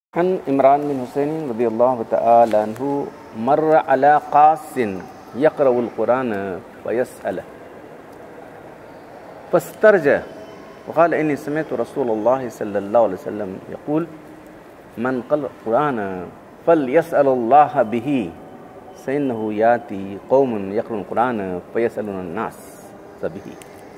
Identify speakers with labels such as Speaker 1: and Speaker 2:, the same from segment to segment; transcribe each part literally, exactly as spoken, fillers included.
Speaker 1: عن عمران بن حسین رضی اللہ تعالی عنہ مر علی قاص یقرأ القرآن ویسأل فاسترجع وقال انی سمعت رسول اللہ صلی اللہ علیہ وسلم یقول من قرأ القرآن فلیسأل اللہ به فإنه یاتی قوم یقرؤون القرآن فیسألون الناس به۔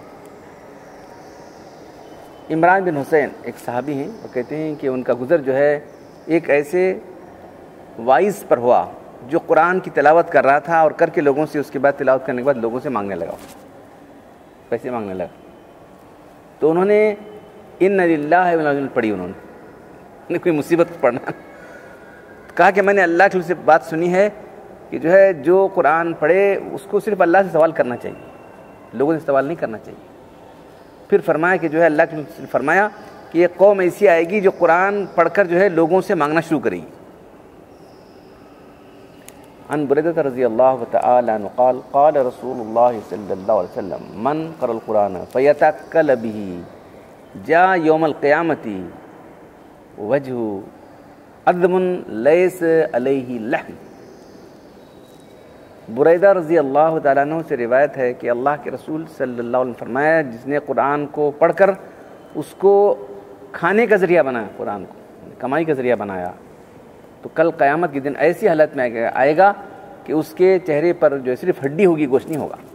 Speaker 1: عمران بن حسین ایک صحابی ہیں، وہ کہتے ہیں کہ ان کا گزر جو ہے ایک ایسے وائز پر ہوا جو قرآن کی تلاوت کر رہا تھا اور کر کے لوگوں سے اس کے بعد تلاوت کرنے کے بعد لوگوں سے مانگنے لگا، پیسے مانگنے لگا۔ تو انہوں نے ان للہ و انا الیہ پڑھی، انہوں نے کوئی مصیبت پڑھنا کہا کہ میں نے اللہ کی سے بات سنی ہے کہ جو ہے جو قرآن پڑھے اس کو صرف اللہ سے سوال کرنا چاہیے، لوگوں سے سوال نہیں کرنا چاہیے۔ پھر فرمایا کہ جو ہے اللہ نے فرمایا کہ یہ قوم ایسی آئے گی جو قرآن پڑھ کر جو ہے لوگوں سے مانگنا شروع کرے گی۔ عن بریدہ رضی اللہ تعالی عنہ قال قال رسول اللہ صلی اللہ علیہ وسلم من قرأ القرآن فیتأکل به جاء یوم القیامت وجہ عظم لیس علیہ لحم۔ بریدہ رضی اللہ تعالیٰ عنہ سے روایت ہے کہ اللہ کے رسول صلی اللہ علیہ وسلم فرمایا جس نے قرآن کو پڑھ کر اس کو کھانے کا ذریعہ بنایا، قرآن کو کمائی کا ذریعہ بنایا، تو کل قیامت کے دن ایسی حالت میں آئے گا کہ اس کے چہرے پر جو صرف ہڈی ہوگی، گوشت نہیں ہوگا۔